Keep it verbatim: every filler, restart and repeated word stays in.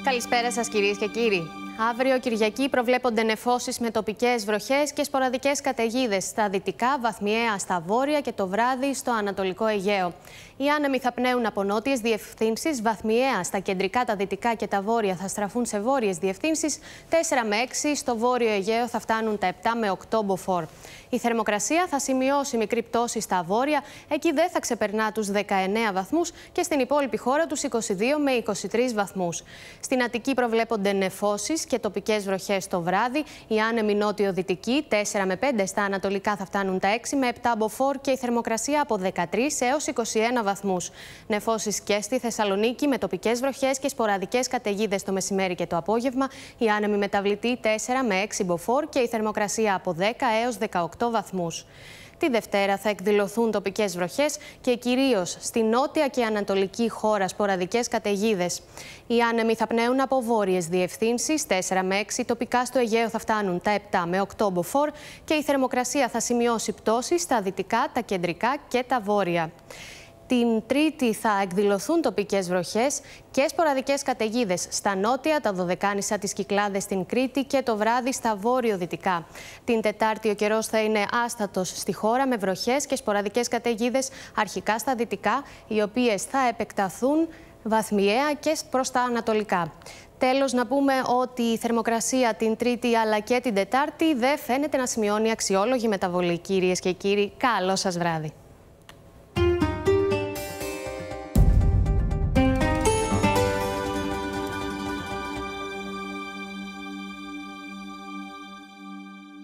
Καλησπέρα σας κυρίες και κύριοι. Αύριο Κυριακή προβλέπονται νεφώσεις με τοπικές βροχές και σποραδικές καταιγίδες στα δυτικά, βαθμιαία στα βόρεια και το βράδυ στο ανατολικό Αιγαίο. Οι άνεμοι θα πνέουν από νότιες διευθύνσεις, βαθμιαία στα κεντρικά, τα δυτικά και τα βόρεια θα στραφούν σε βόρειες διευθύνσεις, τέσσερα με έξι στο βόρειο Αιγαίο θα φτάνουν τα επτά με οκτώ μποφόρ. Η θερμοκρασία θα σημειώσει μικρή πτώση στα βόρεια, εκεί δεν θα ξεπερνά τους δεκαεννέα βαθμούς και στην υπόλοιπη χώρα τους είκοσι δύο με είκοσι τρεις βαθμούς. Στην Αττική προβλέπονται νεφώσεις και τοπικές βροχές το βράδυ. Οι άνεμοι νότιο-δυτικοί τέσσερα με πέντε στα ανατολικά θα φτάνουν τα έξι με επτά μποφόρ και η θερμοκρασία από δεκατρείς έως είκοσι ένα βαθμούς. Νεφώσεις και στη Θεσσαλονίκη με τοπικές βροχές και σποραδικές καταιγίδες το μεσημέρι και το απόγευμα. Οι άνεμοι μεταβλητοί τέσσερα με έξι μποφόρ και η θερμοκρασία από δέκα έως δεκαοκτώ βαθμούς. Τη Δευτέρα θα εκδηλωθούν τοπικές βροχές και κυρίως στη νότια και ανατολική χώρα σποραδικές καταιγίδες. Οι άνεμοι θα πνέουν από βόρειες διευθύνσεις, τέσσερα με έξι, τοπικά στο Αιγαίο θα φτάνουν τα επτά με οκτώ μποφόρ και η θερμοκρασία θα σημειώσει πτώση στα δυτικά, τα κεντρικά και τα βόρεια. Την Τρίτη θα εκδηλωθούν τοπικές βροχές και σποραδικές καταιγίδες στα νότια, τα Δωδεκάνησα, τις Κυκλάδες στην Κρήτη και το βράδυ στα βόρειο-δυτικά. Την Τετάρτη ο καιρός θα είναι άστατος στη χώρα με βροχές και σποραδικές καταιγίδες αρχικά στα δυτικά, οι οποίες θα επεκταθούν βαθμιαία και προς τα ανατολικά. Τέλος, να πούμε ότι η θερμοκρασία την Τρίτη αλλά και την Τετάρτη δεν φαίνεται να σημειώνει αξιόλογη μεταβολή. Κυρίες και κύριοι, καλό σας βράδυ.